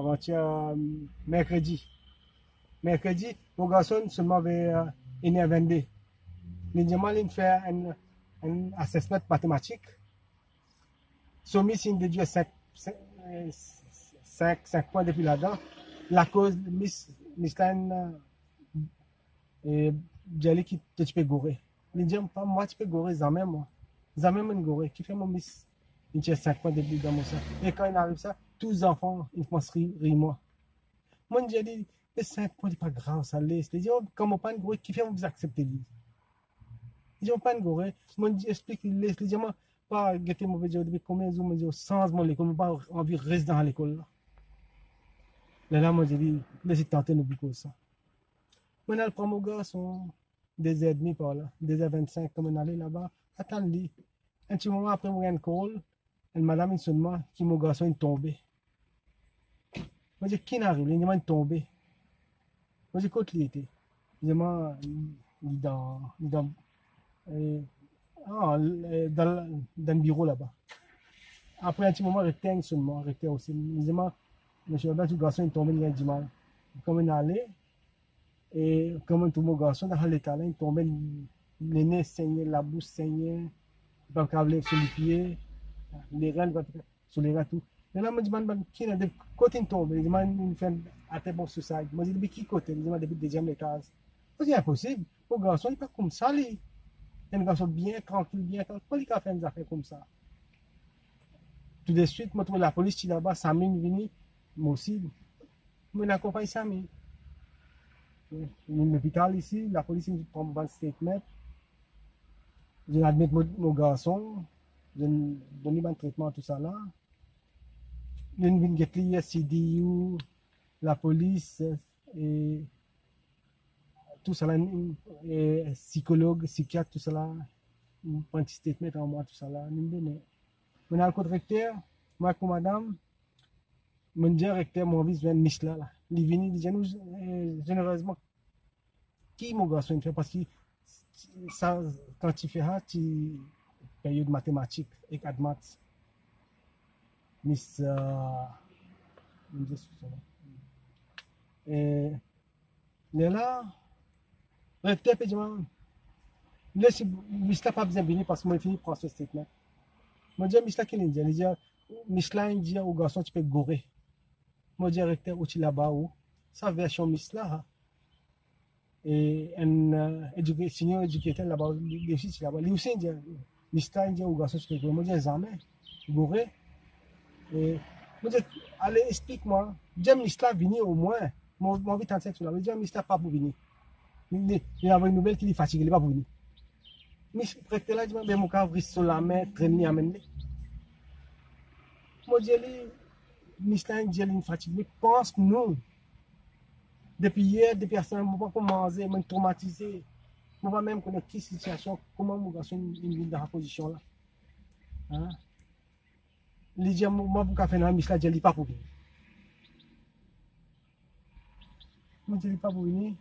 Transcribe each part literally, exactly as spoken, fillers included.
avant-hier, euh, mercredi. Mercredi, mon garçon seulement avait euh, une heure vingt-deux. Il dit, moi, il fait un, un assessment mathématique. Soumis, il déduit cinq points depuis là-dedans. La cause, Miss Miss Line, et j'ai qui tu peux gorer. Il dit, pas moi, tu peux gorer, jamais moi. Jamais moi, gorer. Qui fait mon Miss? Il tient cinq points depuis dans mon sang. Et quand il arrive ça, tous les enfants, ils pensent rire, rire moi. Moi, j'ai dit, les cinq points, c'est pas grave, ça laisse. Il dit, oh, comment pas gorer, qui fait vous accepter? Il dit, on pas gorer. Moi, j'explique, il laisse. Il dit, moi, pas guetter mauvais Dieu depuis combien de jours, mais sans mon école, pas envie de rester dans l'école. Là, là, moi, j'ai dit, laissez tenter nous beaucoup ça. Maintenant, le premier garçon, deux heures et demie par là, deux heures vingt-cinq, comme on allait là-bas, attends-lui. Un petit moment après, moi, j'ai une call, une madame, seulement, qui mon garçon est tombé. Moi, j'ai dit, qui n'arrive, il est tombé. Moi, j'ai côté il était. Il est dans, il dans, euh, ah, dans, dans le bureau là-bas. Après un petit moment, recteur seulement, recteur aussi. Il dit, monsieur Robert, tout garçon est tombé, il a du mal. Comme on allait, et comme tout mon garçon, dans l'état là, il tombait, le nez saignait, la bouche saignait, il ne peut pas sur les pieds, les reins, sur les reins, tout. Et là, je me demande, qui est de côté il tombe? Il me fait à tes bon suicide. Je me dis, qui côté? Il me dit, depuis le deuxième étage. Je dis, impossible. Mon garçon, il n'est pas comme ça, lui. Il est un garçon bien tranquille, bien tranquille. Pourquoi il a fait des affaires comme ça? Tout de suite, je trouve la police qui est là-bas, Samy est venu, moi aussi. Je m'accompagne Samy. L'hôpital ici, la police me prend un statement. Je admets mon, mon garçon, je donne un traitement, tout ça là. Je viens de C D U, la police, et tout ça là, et psychologue, psychiatre, tout ça là. Je prends un petit statement en moi, tout ça là. Je donne. Maintenant, le recteur, moi comme madame, mon directeur, mon vice vient de Michelin là. Il vient, il dit, nous, généreusement, qui mon garçon fait parce que ça, quand tu fais ça, tu payes de mathématiques et de maths. Miss, euh, et là, le recteur peut dire, là, Miss là pas besoin de venir parce que moi, je finis par ce statement. Moi, je dis, Miss là, qu'il dit, il dit, Miss là, il dit au garçon, tu peux gorer. Moi, je dis, recteur, où tu là-bas, où? Ça version Miss là, et un senior éducateur là-bas, il aussi là-bas. Lui aussi, il dit, Miss là, il dit au garçon, tu peux gorer. Moi, je dis, jamais, gorer. Et moi, je dis, allez, explique-moi. J'aime Miss là venir au moins. Mon envie de sur là. Je dis, Miss là, pas pour venir. Il y avait une nouvelle qui est fatiguée, il n'est pas pour venir. Miss recteur là, il dit, mais mon cas, sur la main, traîner, amener. Moi, je dis, Miss là, il dit, il est fatigué. Mais pense, nous. Depuis hier, depuis hier, je ne peux pas commencer, je suis traumatisé. Je ne peux pas même connaître quelle situation, comment mon garçon est dans la position là. Hein? Il dit, moi, pour faire un Michel, je ne dis pas pour venir. Moi, je ne dis pas pour venir.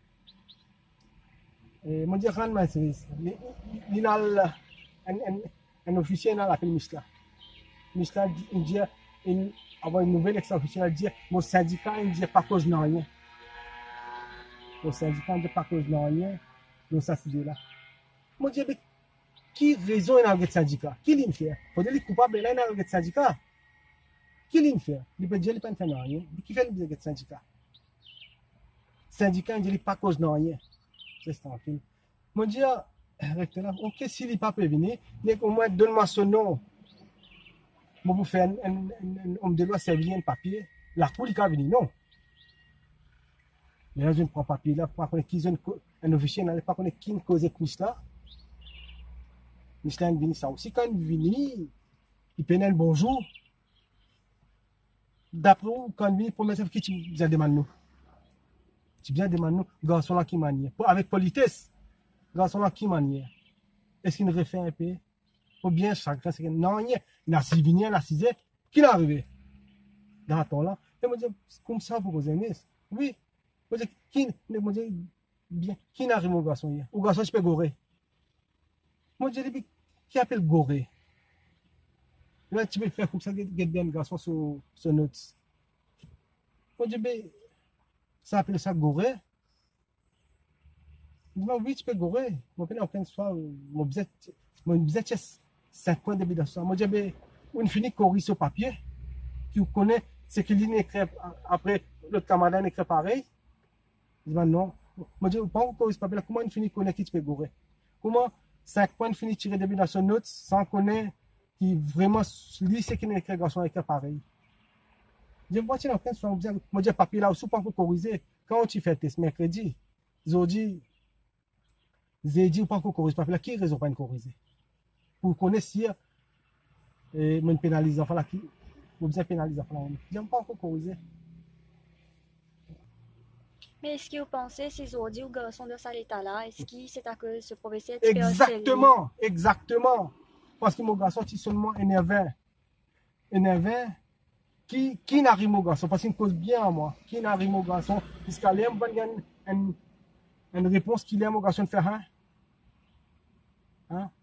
Et moi, je dis, rends mon service. Il y a un officier qui l'appelle Michel. Michel, il dit, il avoir une nouvelle ex-officielle, il dit, mon syndicat, il dit, pas cause de rien. Mon syndicat, il dit, pas cause de rien. Donc, ça, c'est là. Moi, je dis, qui raison il a le syndicat? Qui l'a fait? Il faut dire, le coupable, il a le syndicat. Qui l'a fait? Il peut dire, il ne peut pas faire rien. Qui fait le syndicat? Le syndicat, il dit, pas cause de rien. Reste tranquille. Moi, je dis, recteur, ok, s'il n'est pas prévenu, mais au moins, donne-moi son nom. Moi, vous faire un homme de loi servir un papier. La cour, il va venir, non. Les gens ne prennent pas papier là, pas connaître qui un officier, n'allait pas connaître qui ne causait que Michelin. Michelin vient ça aussi. Quand il vient, il peine un bonjour. D'après vous, quand il vient, pour mettre qui tu viens demander nous. Tu viens demander nous, garçon là qui manie. Avec politesse, garçon là qui manie. Est-ce qu'il refait un peu? Ou bien chacun, c'est que non, il a six vignes, il a six ailes. Qui est arrivé? Dans ce temps-là. Et moi, je dis, comme ça, vous vous aimez? Oui. Moi, je dis, qui, moi, je dis, bien, qui n'arrive au garçon hier? Au garçon, je peux gorer. Moi, je dis, qui appelle gorer? Là, tu peux faire comme ça, get bien le garçon sur, sur notes. Moi, je dis, ça appelle ça goré. Il dit, oui, tu peux gorer. Moi, je n'ai aucun soir. Moi, je suis cinq points de bidon. Moi, je dis, on finit courir sur papier. Qui connaît ce qu'il écrit après, l'autre camarade écrit pareil. Il dit, non. Moi, je dis, pas encore ce papier-là. Comment on finit connaître qui tu peux gorer? Comment cinq points finit tirer des dans son note sans connaître qui vraiment lit ce qu'il écrit garçon écrit pareil? Je vois tu n'as aucun soin. Moi, je dis, papier là aussi, pas encore corriger. Quand tu fais test mercredi, jeudi, j'ai dit pas encore corriger papier là, qui raison pas de corriger? Pour connaître si, et me pénalise enfin là, qui, vous bien pénaliser enfin là, j'aime pas encore corriger. Mais est-ce que vous pensez ces aujourd'hui ou garçons de cet état-là, est-ce que c'est à cause de ce professeur Exactement, exactement. Parce que mon garçon est seulement énervé. Énervé. Qui, qui n'arrive au garçon? Parce qu'il me cause bien à moi. Qui n'arrive au garçon? Puisqu'il aime une, une, une réponse qu'il aime au garçon de faire un. Hein?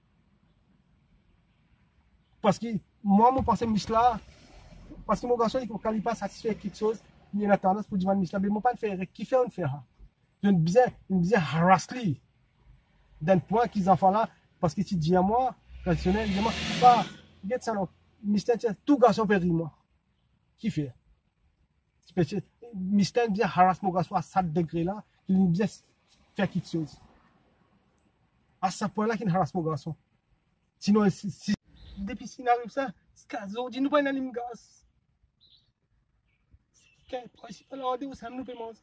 Parce que moi, mon pensée là, parce que mon garçon, il ne pas satisfait quelque chose, il a tendance pour dire là, mais je ne pas le faire. Qui fait on le faire? Je ne bien, je ne harasser d'un point qu'ils enfants là, parce que tu dis à moi, traditionnel, il dit moi, bah, regarde ça, non, mystère, tout garçon peut rire, moi. Qui fait? Mystère bien harasse mon garçon à sept degrés là, il aime bien faire quelque chose. À ce point-là, qu'il harasse mon garçon. Sinon, si, si, depuis qu'il arrive ça, aujourd'hui, nous pas un anime gaz. C'est le principal rendez-vous, ça nous paiement.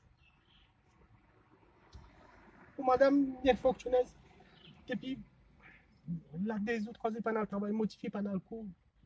Pour madame, bien fonctionnaire, et puis, là, des autres croisés pendant le travail, motivé pendant le cours.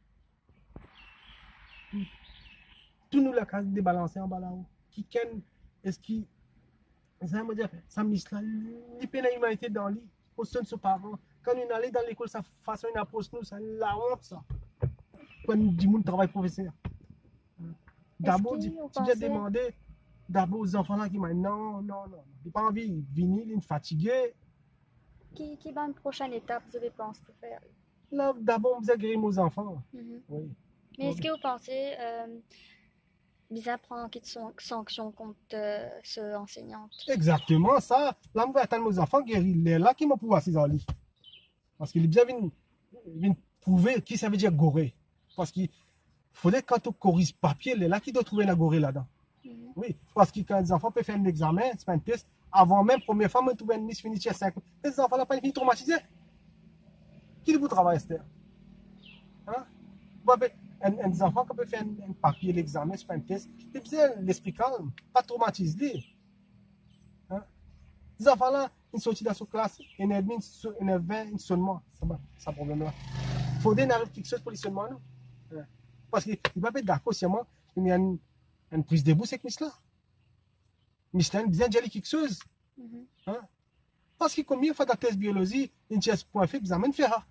Tout nous la case débalancé en bas là-haut. Qui ken, est-ce qui, ça veut dire, ça mise là, les peines l'humanité dans lui, au son de ses parents. Quand on allait dans l'école, ça façon une approche nous, ça la honte ça. Quand nous disons travail professeur. D'abord, tu viens demander, d'abord aux enfants là qui m'ont dit non, non, non, j'ai pas envie, de venir, ils sont fatigués. Qui, qui va une prochaine étape, vous avez pensé pour faire? Là, d'abord, on faisait guérir nos enfants. Mm-hmm. Oui. Mais est-ce que vous pensez, euh, bizarre prendre une sanction contre euh, ce enseignante? Exactement, ça. Là, on va attendre nos enfants guérir. Les là qui m'ont pouvoir assis dans lit. Parce qu'il est bien venu prouver qui ça veut dire gorer. Parce qu'il faudrait quand on corrige papier, les là qui doit trouver la gorée là-dedans. Mm-hmm. Oui, parce que quand les enfants peuvent faire un examen, c'est pas un test. Avant même, première fois, on trouve une miss finie à cinq. Les enfants là, pas fini traumatisés. Qui est pour travailler, Esther? Hein? Un, un enfant qui peut faire un, un papier, l'examen, c'est pas un test. C'est bien l'esprit calme, pas traumatiser. Hein? Les enfants là, ils sont sortis dans sa classe, ils ont mis une vingt, une seulement. Ça va, ça problème là. Il faut donner quelque chose pour les seulement, non? Hein? Parce qu'il ne va pas être d'accord si moi, il y a une, une prise de bout, c'est que Miss là. Miss là, il vient de dire quelque chose. Mm-hmm. Hein? Parce que combien de fois dans la test biologie, une chaise point fait, vous amène faire.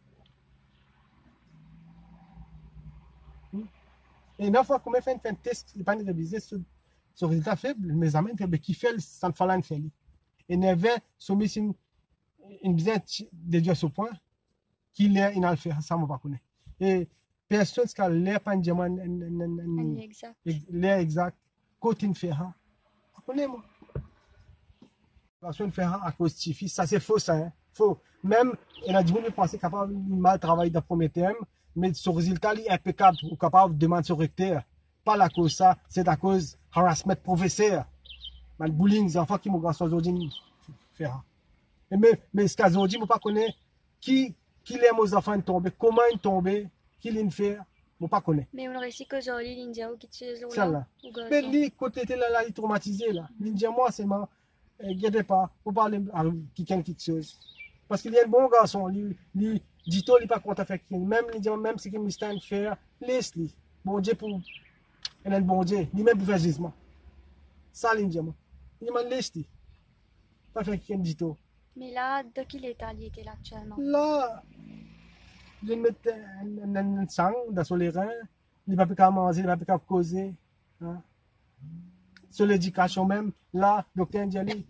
Et une fois qu'on fait un test, il pas réviser ce, ce résultat faible, mes amis faibles qui fait ça ne fallait pas faire. Et ne vient soumis une une bien de dire ce point qu'il est il a le faire ça moi pas connaître. Et personne qui a l'air pas dire exact. L'air exact côté ne faire. Connais moi. Personne faire à cause de ça c'est faux ça hein. Faux. Même il a dit on penser capable mal travailler dans le premier terme. Mais son résultat est impeccable ou capable de demander son recteur. Pas la cause ça, c'est à cause harassment professeur. Le bullying, les enfants qui m'ont gagné aujourd'hui faire. Mais, mais ce qu'ils ont dit, je ne pas connaître qui, qui aime aux enfants tomber, comment ils tombent, qui les fait, je ne pas connaître. Mais on aurait ici qu'aujourd'hui, l'India ou qui tue les là. Mais lui, côté là, là, il est traumatisé là. L'India, moi, c'est moi. Regardez pas, faut parler à qui quelque chose. Parce qu'il y a un bon garçon, lui, lui dit-on, il n'est pas content avec lui. Même, même si il est faire, laisse-le. Bon Dieu pour. Il est un bon Dieu, lui-même pour faire jugement. Ça, l'Indien, moi. Il m'a laissé. Pas faire qu'il dit tout. Mais là, de quel état il était là actuellement? Là, je mets un, un, un sang dans les reins. Il ne peut pas manger, il ne peut pas causer. Hein? Sur l'éducation même, là, docteur Ndiali,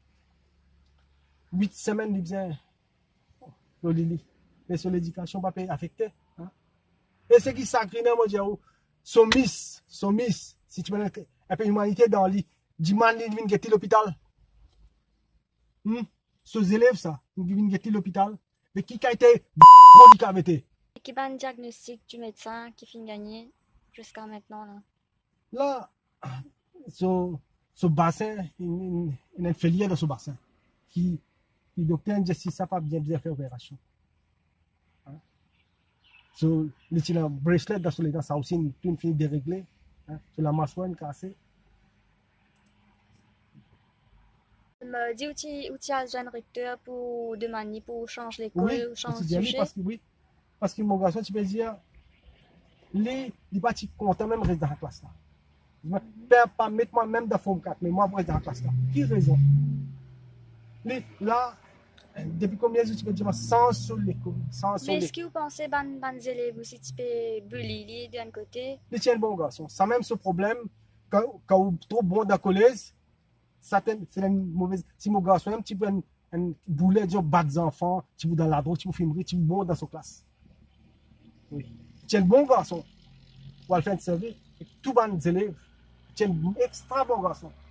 huit semaines, il vient. Mais sur l'éducation, pas affecté. Hein? Et ce qui sacré, moi, je dis, son miss, son miss, si tu veux et puis l'humanité dans lit. Dis-moi, il vient guetter l'hôpital. Hmm? Ces élèves, ça, ils viennent guetter l'hôpital. Mais qui a été handicapé? Qui a un diagnostic du médecin qui finit gagner jusqu'à maintenant là? Là, ce, ce bassin, il y a une filière de ce bassin qui, qui docteur Jesse ça pas bien bien fait opération. Hein? So, le petit bracelet dans les dents, ça aussi une, une fini déréglée. Hein? Sur la mâchoire cassée. Me dit où tu où tu as un recteur pour demander pour changer l'école Oui, ou changer le le sujet? parce que oui, parce que mon garçon, tu peux dire, les, les partis content même reste dans la classe là. Je ne peux pas mettre moi-même dans forme quatre, mais moi, je reste dans la classe là. Qui raison? Les, là, depuis combien de temps tu peux dire sans sur l'école, sans sur Mais est-ce l'école? que vous pensez ban ban élèves aussi tu peux bully d'un côté? Les tiens bon garçon, ça même ce problème, quand, quand vous trop bon dans le collège, c'est une mauvaise. Si mon garçon, un petit peu un, un boulet, disons, bat des enfants, tu peux dans la drogue, tu peux filmer, tu peux bon dans sa classe. Oui. Tu es un bon garçon. Ou à le faire servir, tout bon élèves, tu es un extra bon garçon.